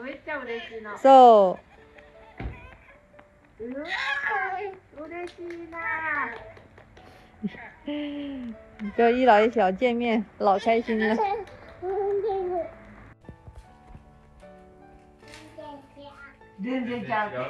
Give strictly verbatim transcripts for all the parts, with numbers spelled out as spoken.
めっちゃ嬉しいの。 そう。 うわー、嬉しいな。 就一老一小见面，老开心了。 全然ちゃう。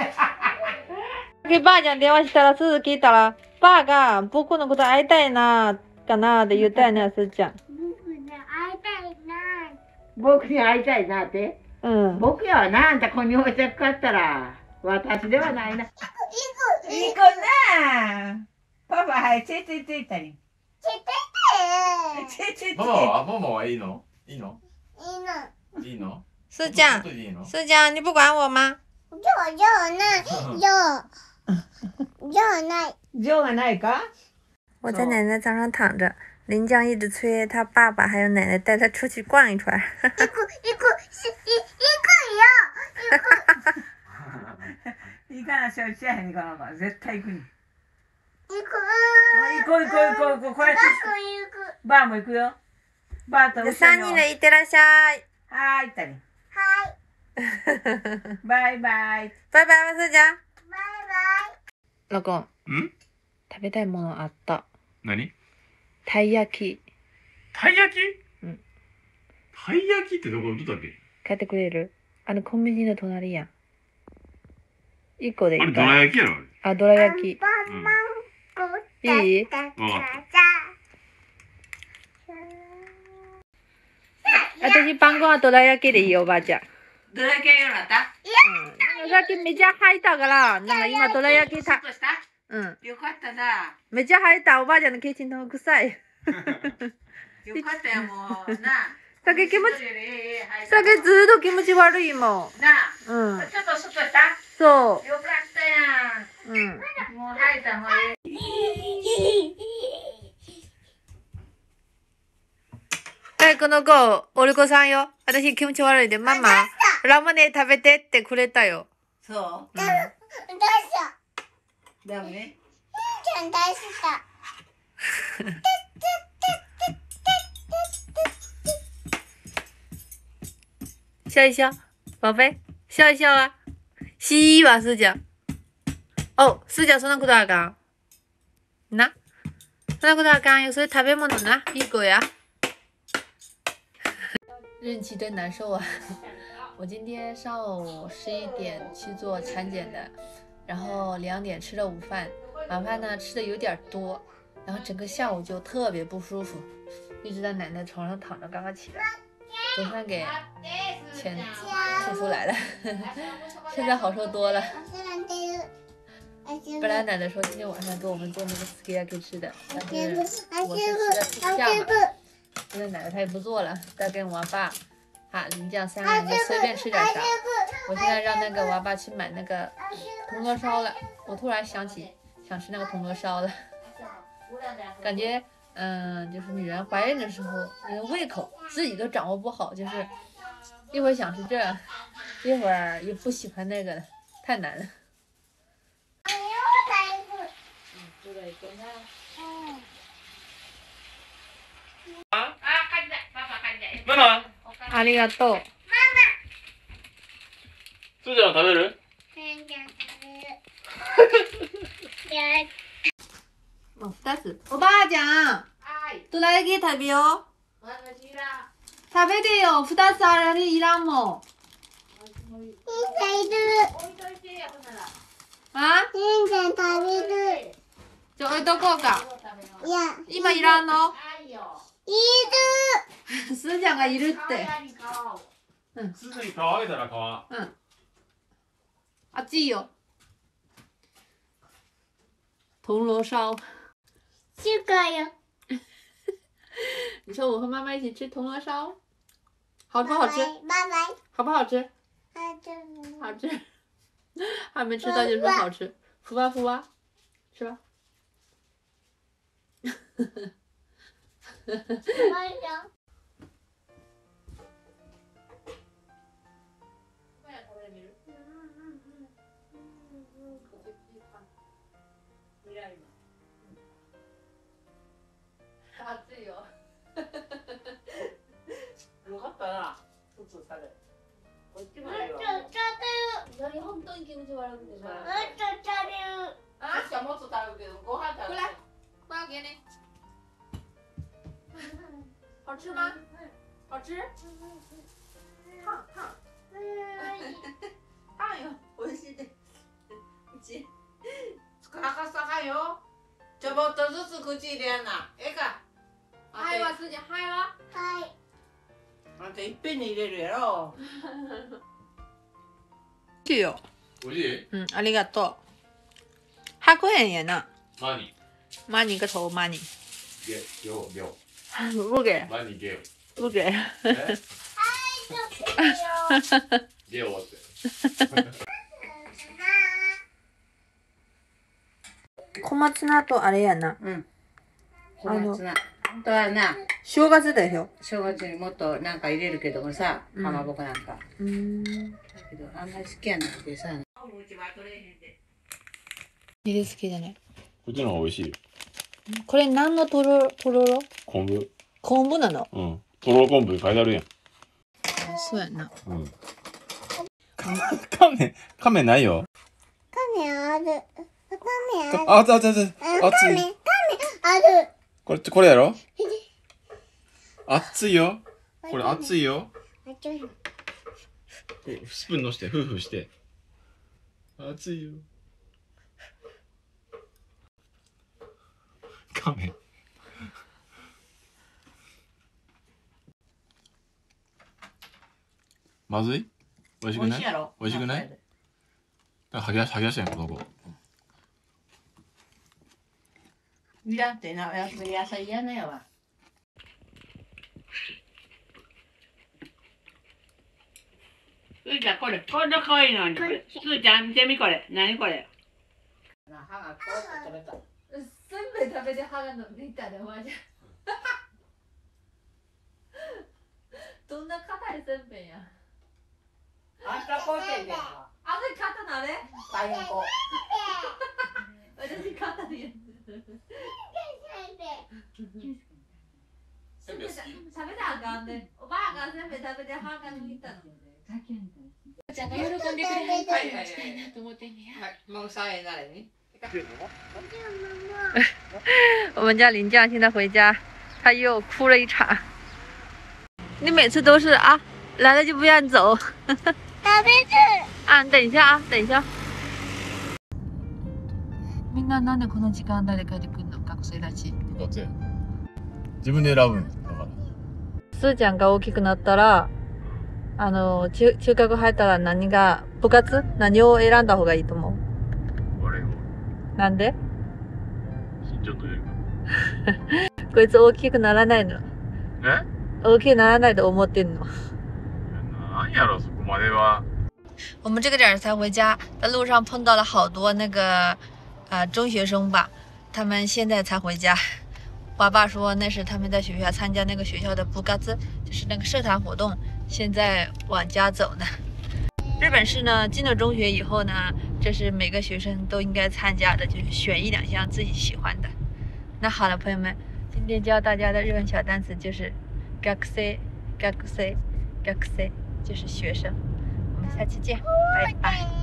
给爸ちゃん電話したら、すず聞いたら、爸が僕のこと会いたいな、かなって言ったよね、すずちゃん。 僕に会いたいな。僕に会いたいなって。 うん。 僕やわな、あんたここに置いてかったら、私ではないな。行く、行くな。パパ、はい、ついついついたり。ついつい。 ママはママはいいの？いいの？ いいの。 いいの？ 思讲，思讲，你不管我吗？ 就就那就就那就がないか？ 我在奶奶床上躺着，林江一直催他爸爸还有奶奶带他出去逛一圈。 行く行く行くよ。行かなしょうちゃへんからば絶対行くに。行く。行こう行こう行こう行こうこれ。バーも行くよ。バーと。 三人で行ってらっしゃい。 はい行ったり。はい。バイバイ。 バイバイ、ますーちゃん。 バイバイ。 老公。 ん？ 食べたいものあった。 何？ たい焼き。 たい焼き？ うん。 たい焼きってどこどこだっけ？ 買ってくれる？あのコンビニの隣やん。一個でいいか？ あれどら焼きやろあれ。 あ、どら焼き。 うん。 いい？私パン粉はどら焼きでいいよ、おばあちゃん。 どら焼きがよかった？ うん。さっきめっちゃ入ったから、なんか今どら焼きた。うん。 よかったな。 めっちゃ入った、おばあちゃんのキッチンの臭い。 よかったよ、もう。な。 さっき気持ち、さっきずっと気持ち悪いもん。 な。 うん。 ちょっと外した？ そう。 よかったやん。うん。もう吐いた方がいい。 はい、この子、おるこさんよ。私気持ち悪いで、ママ、ラムネ食べてってくれたよ。 そう。 うん。 どうした？ダメ？ちゃん大好き。笑一笑，宝贝，笑一笑啊！嘻吧，思讲。哦，思讲そんなことあかん。な、そんなことあかんよ。それ食べ物な、いい子呀。孕期真难受啊！我今天上午十一点去做产检的，然后两点吃了午饭，晚饭呢吃的有点多，然后整个下午就特别不舒服，一直在奶奶床上躺着，刚刚起来，总算给钱吐出来了，现在好受多了。本来奶奶说今天晚上给我们做那个 sukiyaki 吃的，但是我是吃的吃不下嘛。现在奶奶她也不做了，再跟我爸、啊林酱三个人就随便吃点啥。我现在让那个我爸去买那个铜锣烧了。我突然想起想吃那个铜锣烧了，感觉嗯，就是女人怀孕的时候，那个胃口自己都掌握不好，就是一会儿想吃这，一会儿又不喜欢那个，太难了。 ママ。 ありがとう。 すーちゃん食べる？ もう二つ。おばあちゃん。どら焼き食べよう。食べてよ。二つあれいらんもん。あ？ 食べる。 じゃあ置いとこうか。 いや。 今いらんの？ いる。すーちゃんがいるって。 うん。すずに皮あげたら皮。 うん。あっちいいよ。铜锣烧。 吃个哟。 你说我和妈妈一起吃铜锣烧，好不好吃？ 拜拜。 好不好吃？ 好吃。 好吃。还没吃到就说好吃，服吧服吧，吃吧。暑いよ。よかったな。普通され。こっちも。 啊，小拇指打了给我还打。过来，我要给你。好吃吗？好吃？烫烫。烫よ。美味しいで。うち。高さがよ。ちょっとずつ口入れな。ええか。はいはすじゃはいは。はい。あんたいっぺんに入れるやろ。 美味しいよ。 美味しい？ うん、ありがとう。ひゃくえんやな。 マニ。 マニ个头マニ。 给给我给我。 不给。 マニ给我。 不给。 给我って。 小松菜とあれやな。 うん。小松菜。本当はな。 正月でしょ。 正月にもっとなんか入れるけどもさ、かまぼこなんか。 うん。 だけどあんまり好きやなくてさ。 入れ好きじゃない。 こっちの方が美味しいよ。 これ何のとろとろろ？ 昆布。 昆布なの？ うん。とろろ昆布書いてあるやん。 そうやな。 うん。亀亀ないよ。 亀ある。亀ある。 あ、あつあつあつ熱い。 亀亀ある。 これこれやろ？熱いよ。これ熱いよ。スプーンのしてフーフーして。熱いよ。亀。まずい？美味しくない？美味しくない？はぎ出しはぎ出したやんこの子。 いらんってな、野菜嫌なやわ。すーちゃんこれ、こんな可愛いのにこれ。すーちゃん見てみこれ。なにこれ。歯がこう食べた。せんべい食べて歯が伸びたでお前じゃ。どんな硬いせんべいや。あんたこうてんねんわ。あれ硬なれ？大変こ。私硬いやつ。せんべい食べたらあかんね。おばあがせんべい食べて歯が抜いたの。ちゃんが喜んでくれるかいしたいなと思ってんねや。はい、もう三円なれに。 我们家林酱现在回家，他又哭了一场。你每次都是啊，来了就不愿走。啊，等一下啊，等一下。みんななんでこの時間帯で帰ってくるの？学生たち。 部活や。自分で選ぶんだから。 すーちゃんが大きくなったら、あの中中学入ったら何が部活何を選んだ方がいいと思う？ バレーボール。 なんで？ 身長というか。 こいつ大きくならないの？ え？ 大きくならないと思ってんの？ なんやろそこまでは。 我们这个点儿才回家，在路上碰到了好多那个呃中学生吧，他们现在才回家。我爸说那是他们在学校参加那个学校的部活，就是那个社团活动，现在往家走呢。日本是呢，进了中学以后呢，这是每个学生都应该参加的，就是选一两项自己喜欢的。那好了，朋友们，今天教大家的日文小单词就是学生、学生、学生，就是学生。我们下期见，拜拜。